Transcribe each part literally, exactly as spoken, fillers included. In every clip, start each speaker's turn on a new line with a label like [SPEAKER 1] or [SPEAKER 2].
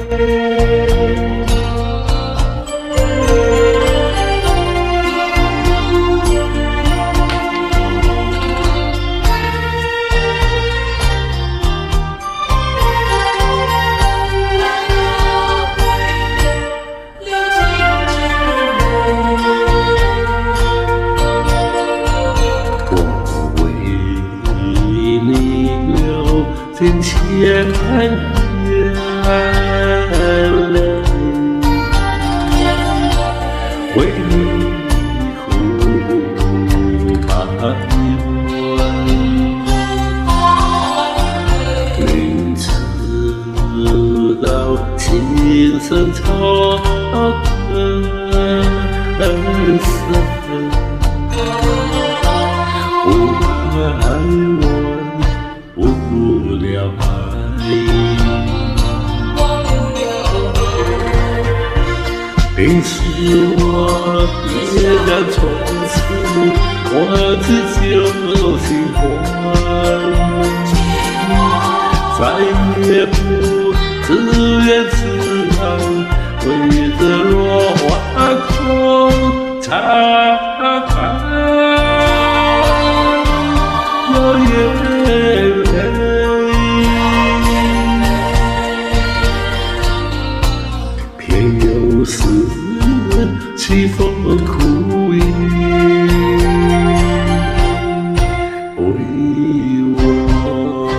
[SPEAKER 1] 尽千眼泪，为你哭哀怨，明知道情深草根深，不爱我不了爱，平时我也然从此我只就心欢，再也不自怨自艾，为着落花空残寒，有眼泪，偏又是凄风苦雨，为我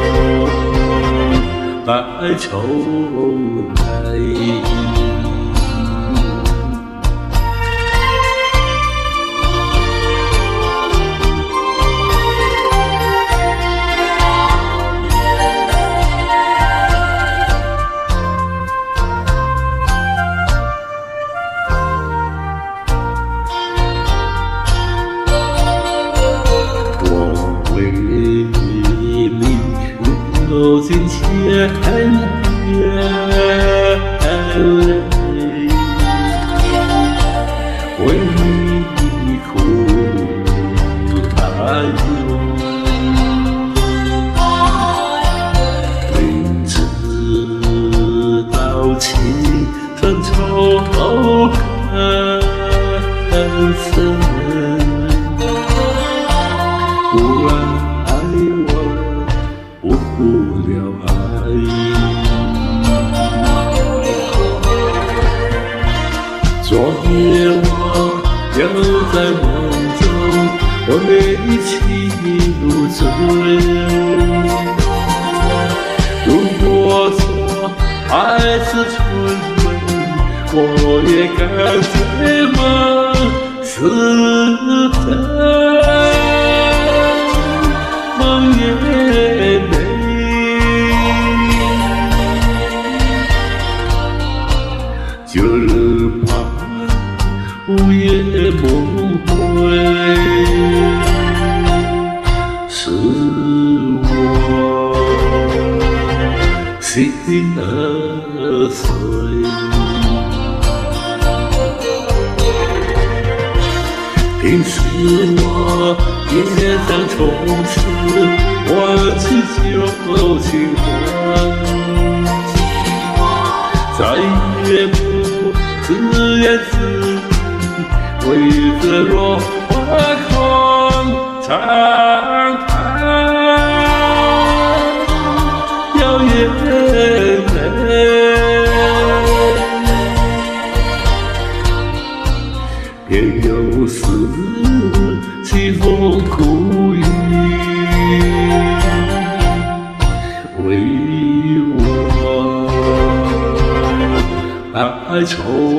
[SPEAKER 1] 白愁来。流尽千眼泪，为你哭哀怨，明知道情深仇恨深，不爱我不了爱，昨夜我又在梦中为情如醉。如果说爱是纯粹，我也该这么是真。梦也美。就是怕午夜梦回，是我心儿碎。平时我也想从此忘记旧情欢，再也不自怨自艾，为着落花空残寒，有眼泪，偏又是凄风苦雨，为我哀愁。